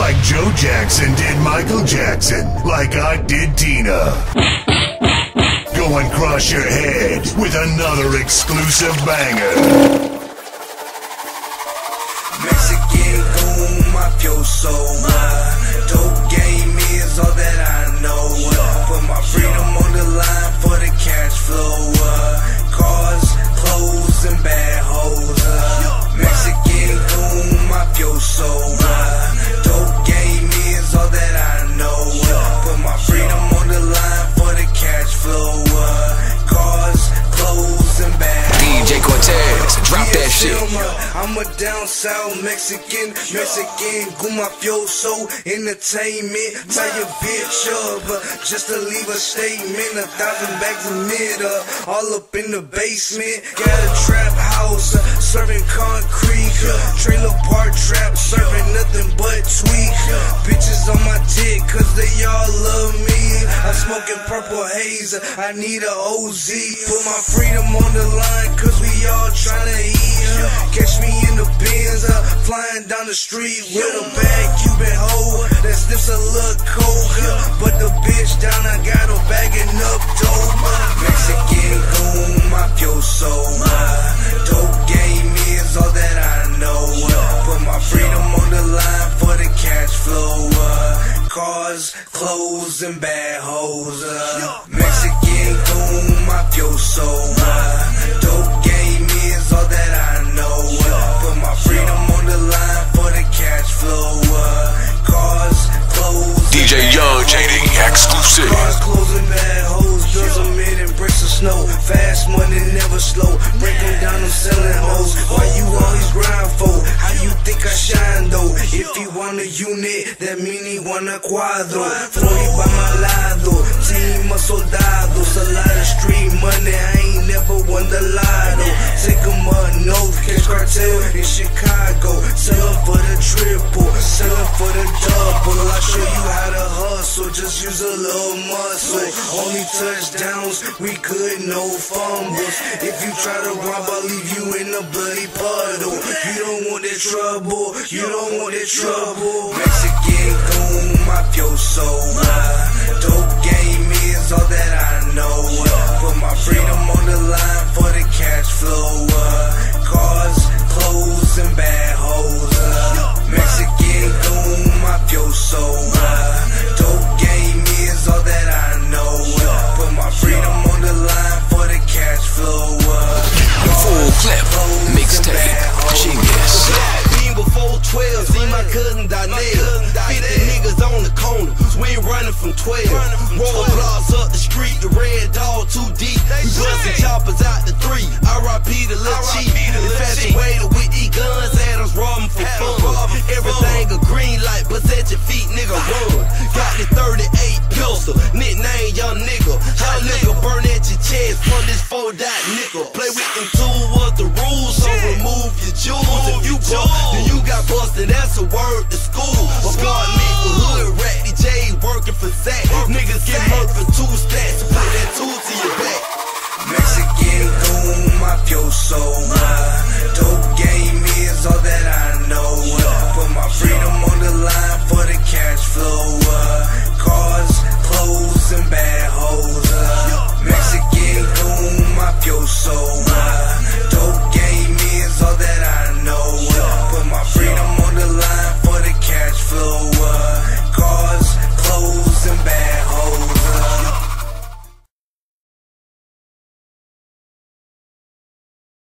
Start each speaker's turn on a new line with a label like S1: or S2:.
S1: Like Joe Jackson did Michael Jackson, like I did Tina. Go and cross your head with another exclusive banger.
S2: Mexican goon, mafioso. Dope game is all that I know. Put my freedom on the line for the cash flow. Cars, clothes, and bad hoes. Mexican goon, mafioso. Dope game is all that I know. Put my freedom on the line for the cash flow. Cars, clothes, and bad hoes.
S3: DJ Cortez, drop that shit.
S2: I'm a down south Mexican goon mafioso entertainment. Tie your bitch up just to leave a statement. 1,000 bags of mitter all up in the basement. Got a trap house serving concrete. Trailer park trap serving nothing but tweak. Bitches on my dick cause they all love me. I'm smoking purple haze, I need a OZ. Put my freedom on the line cause we all tryna eat. Catch me in the Benz, flying down the street with a bad Cuban hoe that sniffs a little coke. But the bitch down, I got her bagging up dope. Mexican goon, mafioso. Dope game is all that I know. Put my freedom on the line for the cash flow. Cars, clothes, and bad hoes. Mexican goon, mafioso. Dope game is all that I know. Put my freedom on the line for the cash flow. Cars, clothes,
S3: DJ Young JD exclusive.
S2: cars, clothes, and bad hoes. Bills a million, bricks of snow. Fast money, never slow. Break them down, I'm selling hoes. Why you always grind for? How you think I shine though? If he want a unit, that mean he want a cuadro. 40 by my lado, team of soldados. A lot of street money, I ain't never won the lotto. Take 'em up north, catch cartel in Chicago. Sell 'em for the triple, sell 'em for the double. I show you how to hustle, just use a little muscle. Only touchdowns, we good, no fumbles. If you try to rob, I'll leave you in a bloody puddle. You don't want that trouble, you don't want that trouble. Mexican goon, mafioso. Dope game is all that I know. Put my freedom on the line for the cash flow. Cars, clothes, and bad hoes. Mexican goon, mafioso. Dope game is all that I know. Put my freedom on the line for the cash flow.
S3: Full clip, mixtape, genius.
S4: Being before 12, see my cousin Donnell. 50 niggas on the corner, we ain't running from 12. Roadblocks up the street, the red dog too deep. We bustin' choppers out the 3. R.I.P. the Lil Chief. Infatuated with these guns, Adams robbing for fun.